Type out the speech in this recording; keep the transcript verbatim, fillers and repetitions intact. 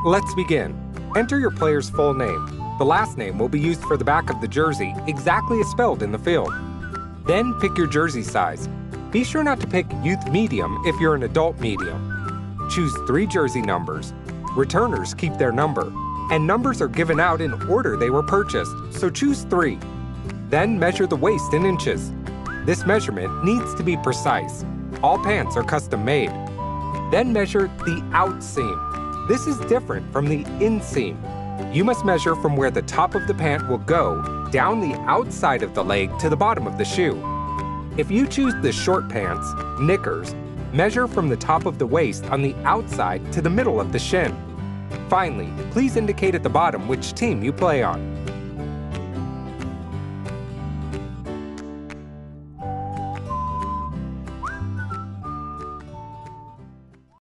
Let's begin. Enter your player's full name. The last name will be used for the back of the jersey, exactly as spelled in the field. Then pick your jersey size. Be sure not to pick youth medium if you're an adult medium. Choose three jersey numbers. Returners keep their number, and numbers are given out in order they were purchased, so choose three. Then measure the waist in inches. This measurement needs to be precise. All pants are custom made. Then measure the out seam. This is different from the inseam. You must measure from where the top of the pant will go down the outside of the leg to the bottom of the shoe. If you choose the short pants, knickers, measure from the top of the waist on the outside to the middle of the shin. Finally, please indicate at the bottom which team you play on.